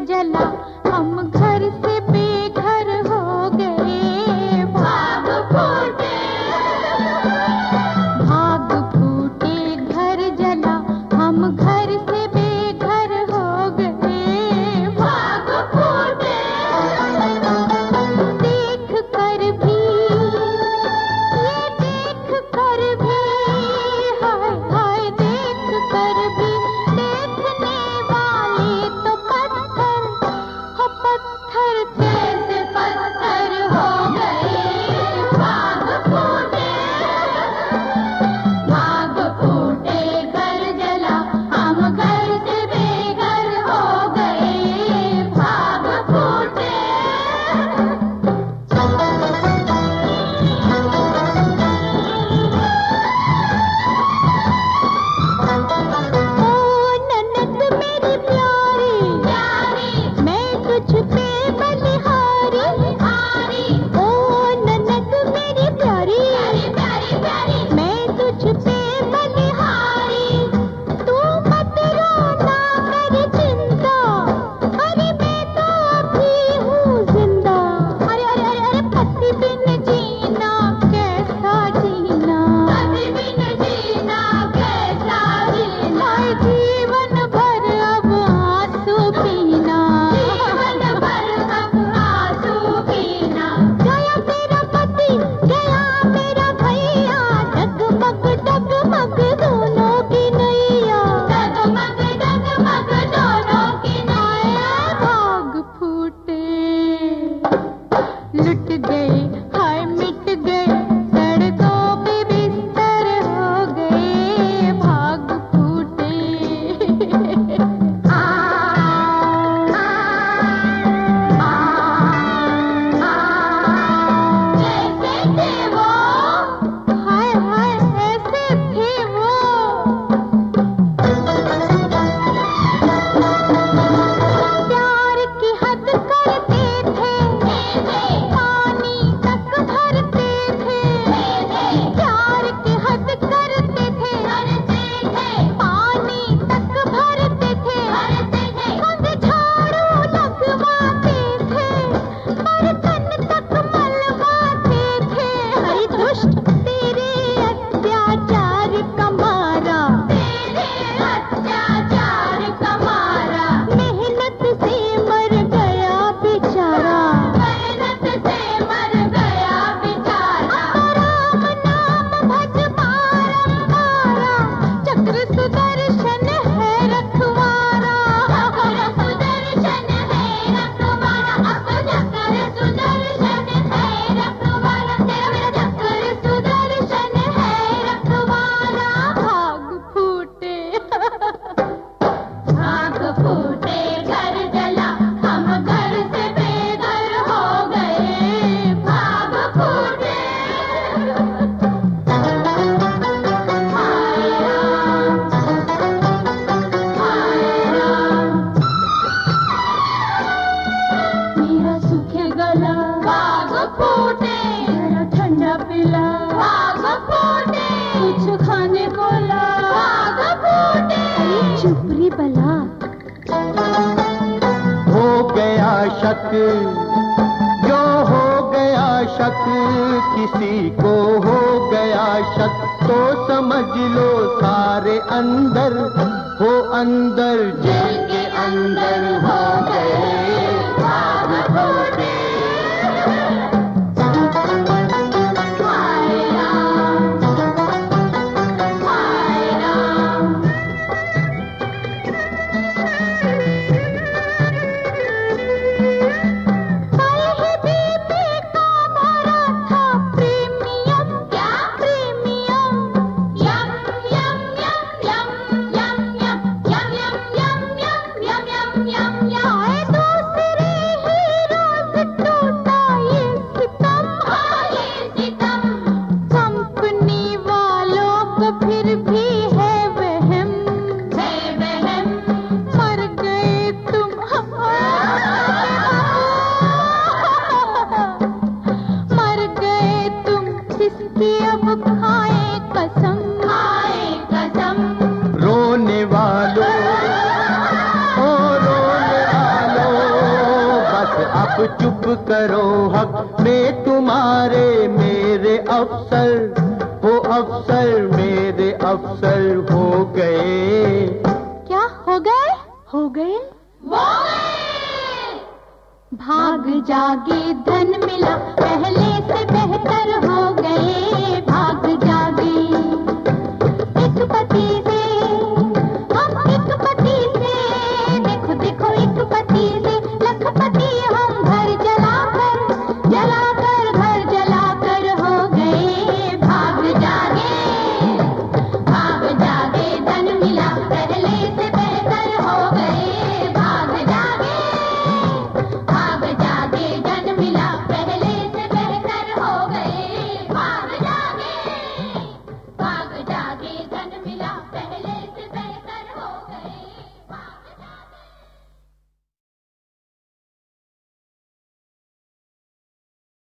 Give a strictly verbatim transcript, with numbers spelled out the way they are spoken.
जला, हम घर से बेघर हो गए। भाग फूटे, भाग फूटे, घर जला, हम घर से बेघर हो गए। भाग फूटे, देख कर भी, ये देख कर भी, हाय हाय देख कर भी, देखने वाले तो पत्थर, हो पत्थर जैसे पत्थर हो गए। भाग फूटे, भाग फूटे, घर जला, हम घर से बेघर हो गए। भाग फूटे। ओ नन्नत मेरी प्यारी, प्यारी, मैं तुझ पे बलिहारी, हारी। ओ नन्नत मेरी प्यारी, प्यारी, प्यारी, मैं तुझ पे बलिहारी। तू मत रोना कर चिंता, अरे मैं तो अभी हूँ जिंदा। अरे अरे अरे अरे पति बिन जीना कैसा जीना, पति बिन जीना कैसा जीना, जीवन भर अब आंसू पीना, जीवन भर अब आंसू पीना। गया तेरा पति, गया मेरा भैया, डगमग डगमग दोनों की नैया, डगमग डगमग दोनों की नैया। भाग फूटे, लुट गए, हाय मिट गए, सड़कों पे बिस्तर हो गए। भाग फूटे। आ, आ, आ, आ, जैसे थे वो, हाय हाय ऐसे थे वो। प्यार की हद करते थे, पानी तक भरते थे। प्यार की हद करते थे, पानी तक भरते थे। संग झाड़ू लगवाते थे, बर्तन तक मलवाते थे। हरि दुष्ट तेरे अत्याचार का मारा, तेरे अत्याचार का मारा। मेहनत से मर गया बेचारा, मेहनत से मर गया बेचारा। राम नाम भज बारंबारा, चक्र सुदर्शन है रखवारा, चक्र सुदर्शन है रखवारा। अब चक्र सुदर्शन है रखवारा, तेरा मेरा चक्र सुदर्शन है रखवारा। भाग फूटे, भाग फूटे, घर जला, हम घर से बेघर हो गए। भाग फूटे। हाय राम, हाय राम, मेरा सूखे गला। भाग फूटे, मेरा ठंडा पिला। भाग फूटे, कुछ खाने को ला। भाग फूटे। चुपरी बला। हो गया शक, जो हो गया शक, किसी को हो गया शक, तो समझ लो सारे अंदर हो, अंदर जेल के अंदर हो गए। भाग फूटे। हाय राम, हाय राम, कल ही बीबी का भरा था प्रीमियम। क्या प्रीमियम? यम यम यम यम यम यम यम यम यम यम यम यम यम। अब चुप करो, हक में तुम्हारे मेरे अफसर, वो अफसर मेरे अफसर हो गए। क्या हो गए? हो गए वो गए। भाग जागे धन मिला, पहले से बेहतर हो गए।